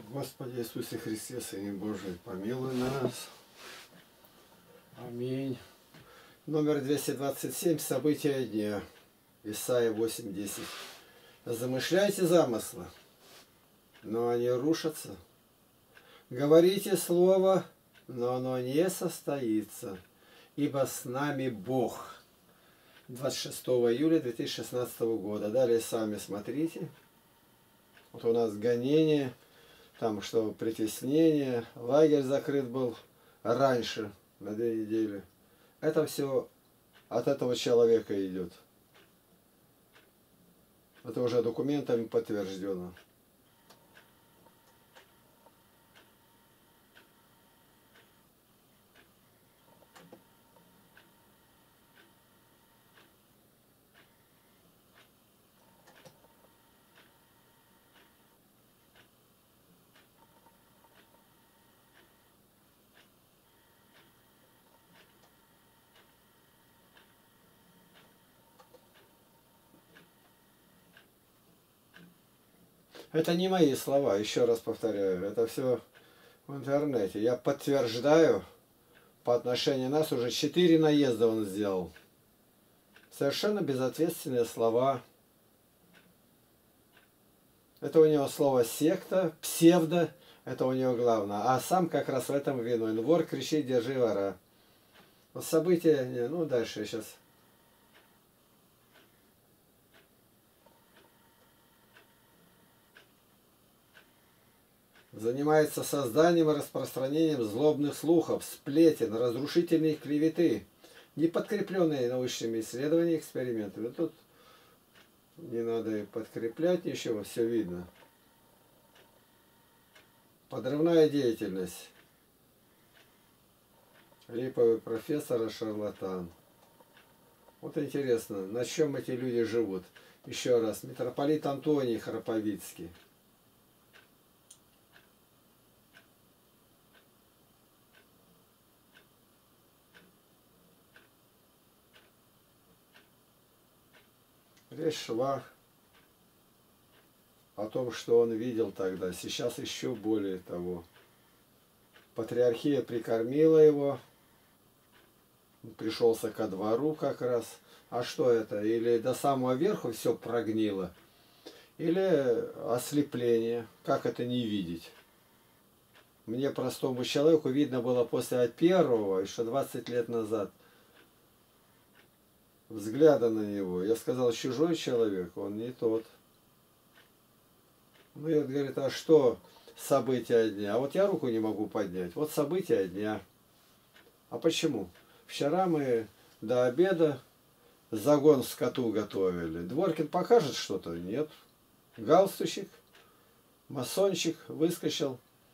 Господи Иисусе Христе, Сыне Божий, помилуй нас. Аминь. Номер 227. События дня. Исайя 8:10. Замышляйте замыслы, но они рушатся. Говорите слово, но оно не состоится, ибо с нами Бог. 26 июля 2016 года. Далее сами смотрите. Вот у нас гонение, там что притеснение, лагерь закрыт был раньше, на 2 недели. Это все от этого человека идет. Это уже документами подтверждено. Это не мои слова, еще раз повторяю. Это все в интернете. Я подтверждаю, по отношению нас уже 4 наезда он сделал. Совершенно безответственные слова. Это у него слово секта, псевдо, это у него главное. А сам как раз в этом виновен. Вор кричит, держи вора. Вот события, ну дальше я сейчас. Занимается созданием и распространением злобных слухов, сплетен, разрушительной клеветы, не подкрепленные научными исследованиями и экспериментами. Тут не надо и подкреплять ничего, все видно. Подрывная деятельность. Липовый профессор и шарлатан. Вот интересно, на чем эти люди живут? Еще раз, митрополит Антоний Храповицкий. Речь шла о том, что он видел тогда. Сейчас еще более того. Патриархия прикормила его. Он пришелся ко двору как раз. А что это? Или до самого верху все прогнило? Или ослепление? Как это не видеть? Мне, простому человеку, видно было после первого, еще 20 лет назад, взгляда на него. Я сказал, чужой человек, он не тот. Ну и он говорит, а что события дня? А вот я руку не могу поднять. Вот события дня. А почему? Вчера мы до обеда загон скоту готовили. Дворкин покажет что-то? Нет. Галстучек, масончик выскочил.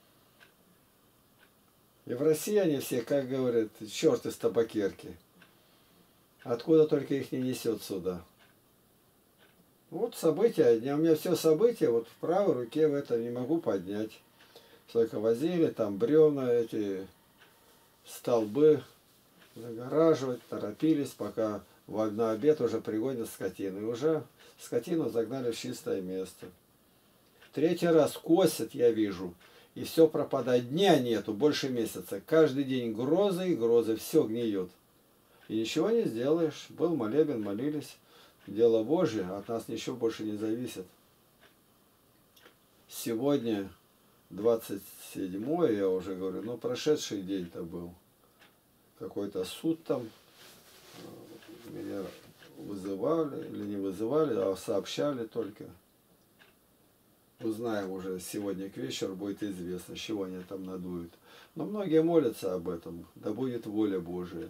И в России они все, как говорят, черт из табакерки. Откуда только их не несет сюда. Вот события дня. У меня все события вот в правой руке в этом не могу поднять. Только возили, там бревна, эти столбы загораживать, торопились, пока на обед уже пригонят скотину. И уже скотину загнали в чистое место. 3-й раз косят, я вижу. И все пропадает. Дня нету, больше месяца. Каждый день грозы и грозы, все гниет. И ничего не сделаешь. Был молебен, молились. Дело Божье, от нас ничего больше не зависит. Сегодня 27-е, я уже говорю, но прошедший день-то был. Какой-то суд там. Меня вызывали или не вызывали, а сообщали только. Узнаем уже сегодня к вечеру, будет известно, чего они там надуют. Но многие молятся об этом. Да будет воля Божия.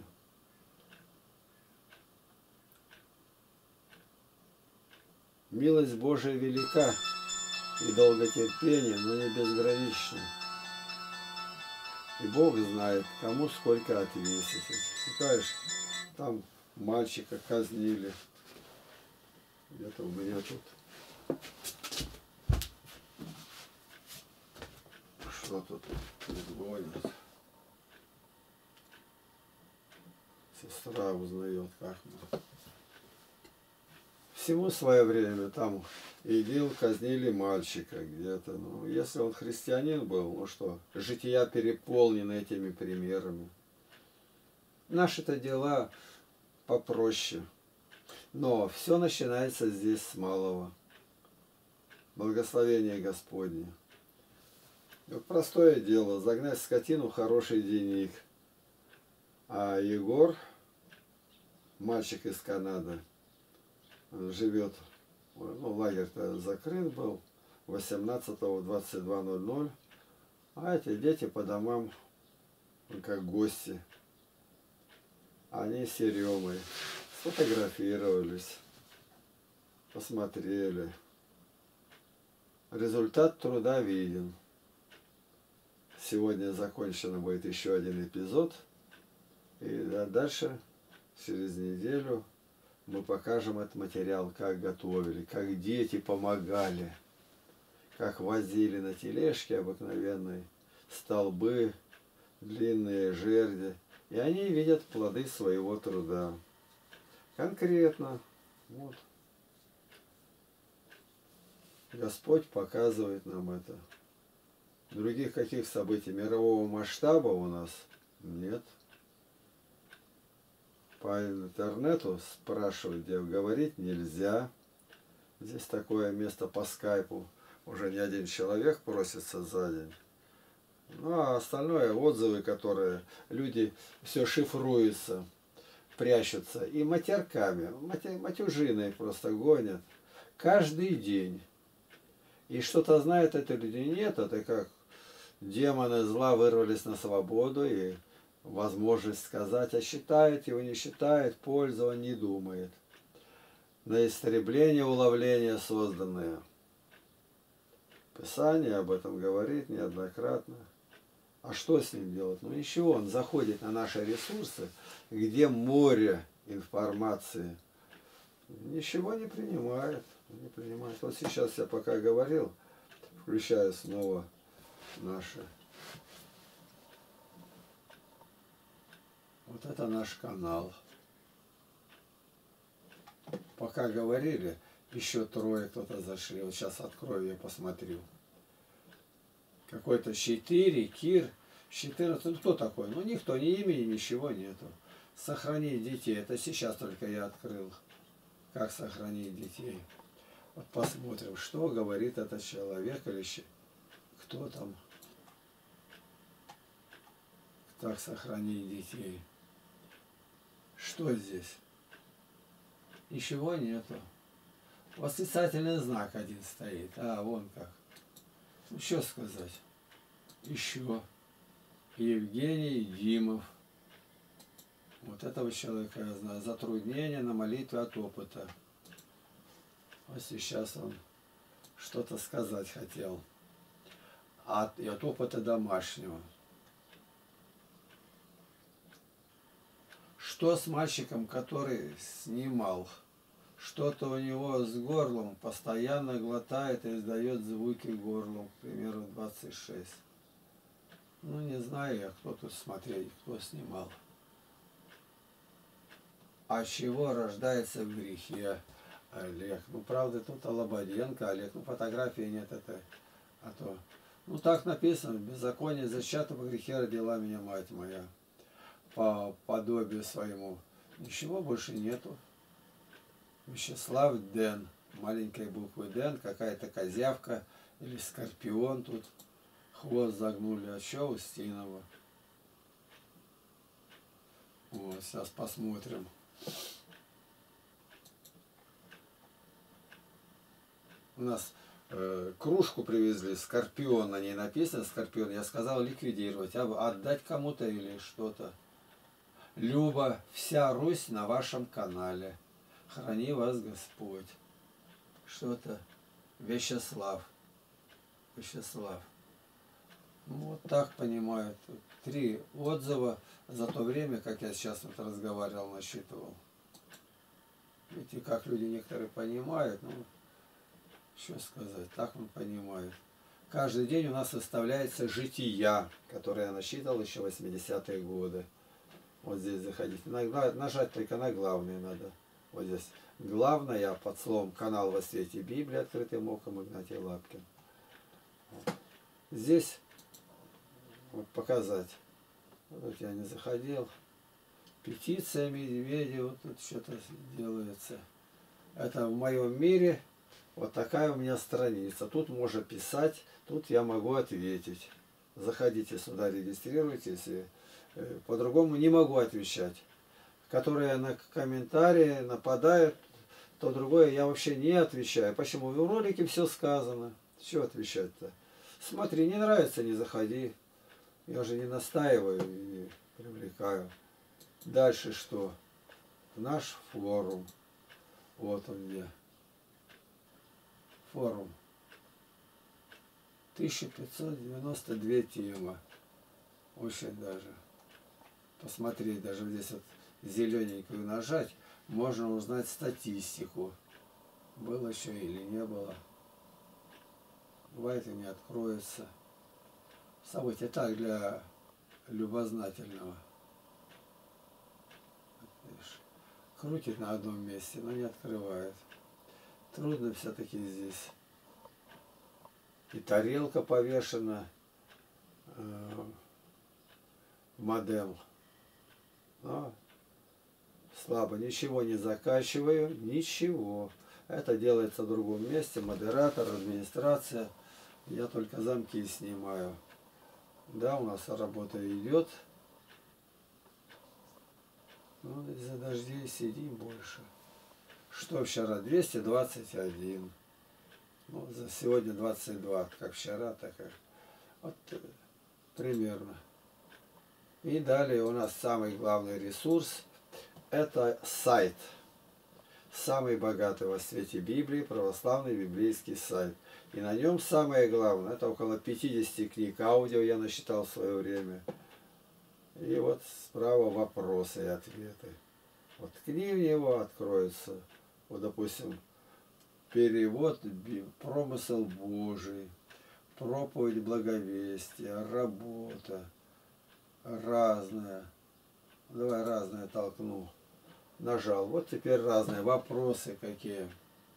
Милость Божия велика и долготерпение, но не безгранично. И Бог знает, кому сколько отвесить. Считаешь, там мальчика казнили. Где-то у меня тут. Что тут изгонят? Сестра узнает, как мы. Всему свое время. Там Идил казнили мальчика где-то. Ну, если он христианин был, ну что, жития переполнены этими примерами. Наши-то дела попроще. Но все начинается здесь с малого. Благословение Господне. Вот простое дело, загнать скотину хороший денег. А Егор, мальчик из Канады, живет, ну, лагерь-то закрыт был, 18-го в 22:00, а эти дети по домам, как гости. Они с Еремой сфотографировались, посмотрели. Результат труда виден. Сегодня закончен будет еще один эпизод. И дальше, через неделю, мы покажем этот материал, как готовили, как дети помогали, как возили на тележке обыкновенной столбы, длинные жерди. И они видят плоды своего труда. Конкретно. Вот. Господь показывает нам это. Других каких событий мирового масштаба у нас нет. По интернету спрашивать, где говорить нельзя. Здесь такое место по скайпу. Уже не один человек просится за день. Ну а остальное отзывы, которые люди все шифруются, прячутся. И матерками, матюжиной просто гонят. Каждый день. И что-то знают это люди. Нет, это как демоны зла вырвались на свободу и возможность сказать, а считает его, не считает, пользу он не думает. На истребление, уловление созданное. Писание об этом говорит неоднократно. А что с ним делать? Ну ничего, он заходит на наши ресурсы, где море информации. Ничего не принимает. Не принимает. Вот сейчас я пока говорил, включаю снова наши. Вот это наш канал. Пока говорили, еще трое кто-то зашли. Вот сейчас открою, я посмотрю. Какой-то Щитырь, Кир, 14. Ну кто такой? Ну никто, ни имени, ничего нету. Сохранить детей. Это сейчас только я открыл. Как сохранить детей. Вот посмотрим, что говорит этот человек или кто там. Как сохранить детей. Что здесь? Ничего нету. Восклицательный знак один стоит. А, вон как. Ну, что сказать? Еще. Евгений Димов. Вот этого человека я знаю. Затруднение на молитве от опыта. Вот сейчас он что-то сказать хотел. И от опыта домашнего. Что с мальчиком, который снимал? Что-то у него с горлом, постоянно глотает и издает звуки горлом, к примеру, 26. Ну, не знаю я, кто тут смотрел, кто снимал. А чего рождается в грехе Олег? Ну, правда, тут Лободенко, Олег, ну, фотографии нет этой. А то, ну, так написано, беззаконие зачато во грехе родила меня мать моя. По подобию своему. Ничего больше нету. Вячеслав Дэн. Маленькой буквы Дэн. Какая-то козявка или скорпион тут. Хвост загнули. А что Устинова? Вот, сейчас посмотрим. У нас кружку привезли. Скорпион. На ней написано скорпион. Я сказал ликвидировать. Отдать кому-то или что-то. Люба, вся Русь на вашем канале. Храни вас Господь. Что-то. Вячеслав. Вячеслав. Ну, вот так понимаю. 3 отзыва за то время, как я сейчас вот разговаривал, насчитывал. Видите, как люди некоторые понимают. Ну, что сказать. Так он понимает. Каждый день у нас выставляется жития, которые я насчитал еще 80-е годы. Вот здесь заходить. Иногда нажать только на главное надо. Вот здесь главное под словом «канал во свете Библии» открытым оком Игнатий Лапкин. Здесь вот показать. Вот я не заходил. Петиция медведя, вот тут что-то делается. Это в моем мире вот такая у меня страница. Тут можно писать, тут я могу ответить. Заходите сюда, регистрируйтесь. По-другому не могу отвечать. Которые на комментарии нападают, то другое я вообще не отвечаю. Почему? В ролике все сказано. Что отвечать-то? Смотри, не нравится, не заходи. Я же не настаиваю и привлекаю. Дальше что? Наш форум. Вот он где. Форум. 1592 темы. Очень даже. Посмотреть, даже здесь вот зелененькую нажать, можно узнать статистику. Было еще или не было. Бывает и не откроется. События так для любознательного. Крутит на одном месте, но не открывает. Трудно все-таки здесь. И тарелка повешена. Модем. Но слабо. Ничего не закачиваю. Ничего. Это делается в другом месте. Модератор, администрация. Я только замки снимаю. Да, у нас работа идет. Ну, из-за дождей сидим больше. Что вчера? 221. Ну, за сегодня 22. Как вчера, так и... Вот примерно. И далее у нас самый главный ресурс. Это сайт. Самый богатый во свете Библии, православный библейский сайт. И на нем самое главное, это около 50 книг аудио я насчитал в свое время. И вот справа вопросы и ответы. Вот ткни в него, откроется. Вот, допустим, перевод «Промысел Божий», проповедь благовестия, работа, разное. Давай разное толкну. Нажал. Вот теперь разные вопросы какие.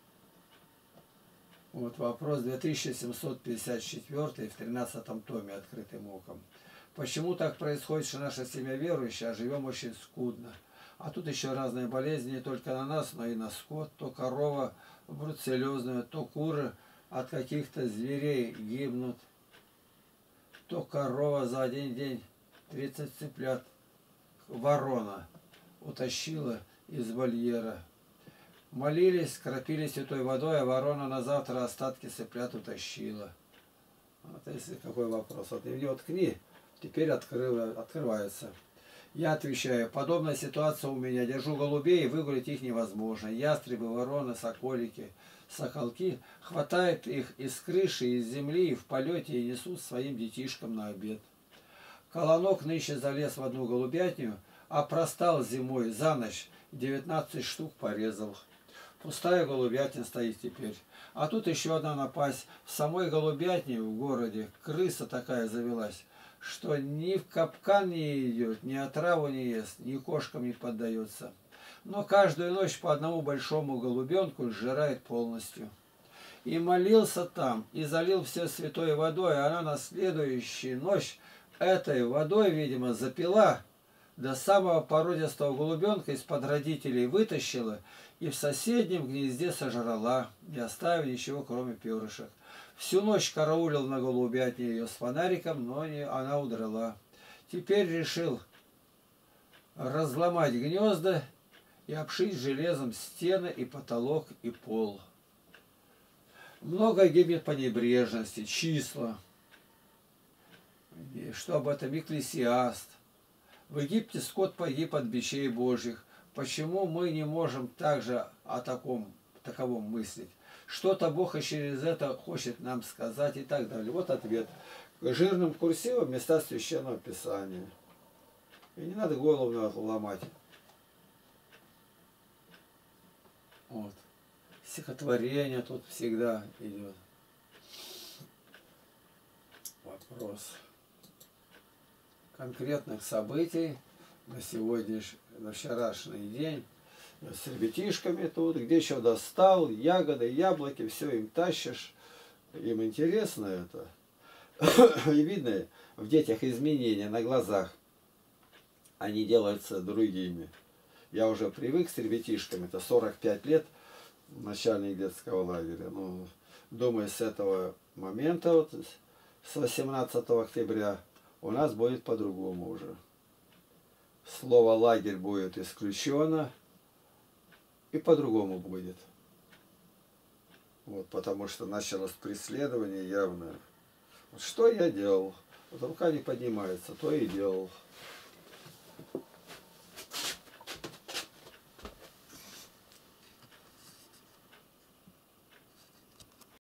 Вот вопрос 2754 в 13 томе открытым оком. Почему так происходит, что наша семья верующая, а живем очень скудно? А тут еще разные болезни, не только на нас, но и на скот. То корова бруцеллезная, то куры от каких-то зверей гибнут. То корова за один день 30 цыплят ворона утащила из вольера. Молились, кропили святой водой, а ворона на завтра остатки цыплят утащила. Вот если какой вопрос. Вот и мне ткни, теперь открывается. Я отвечаю, подобная ситуация у меня. Держу голубей, выгулить их невозможно. Ястребы, вороны, соколики, соколки хватает их из крыши, из земли, в полете и несут своим детишкам на обед. Колонок нынче залез в одну голубятню, а простал зимой за ночь 19 штук порезал. Пустая голубятня стоит теперь. А тут еще одна напасть. В самой голубятне в городе крыса такая завелась, что ни в капкан не идет, ни отраву не ест, ни кошкам не поддается. Но каждую ночь по одному большому голубенку сжирает полностью. И молился там, и залил все святой водой, а она на следующую ночь этой водой, видимо, запила, до самого породистого голубенка из-под родителей вытащила и в соседнем гнезде сожрала, не оставив ничего, кроме перышек. Всю ночь караулил на голубятне ее с фонариком, но она удрала. Теперь решил разломать гнезда и обшить железом стены и потолок и пол. Много гибнет по небрежности, числа. Что об этом Екклесиаст. В Египте скот погиб от бичей Божьих. Почему мы не можем также о таковом мыслить? Что-то Бог и через это хочет нам сказать и так далее. Вот ответ. Жирным курсивом места Священного Писания. И не надо голову ломать. Вот. Стихотворение тут всегда идет. Вопрос конкретных событий на вчерашний день с ребятишками тут, где еще достал, ягоды, яблоки, все им тащишь. Им интересно это. И видно в детях изменения на глазах. Они делаются другими. Я уже привык с ребятишками, это 45 лет, начальник детского лагеря. Ну, думаю, с этого момента, вот, с 18 октября, у нас будет по-другому уже. Слово лагерь будет исключено, и по-другому будет. Вот, потому что началось преследование явное. Вот что я делал? Вот рука не поднимается, то и делал.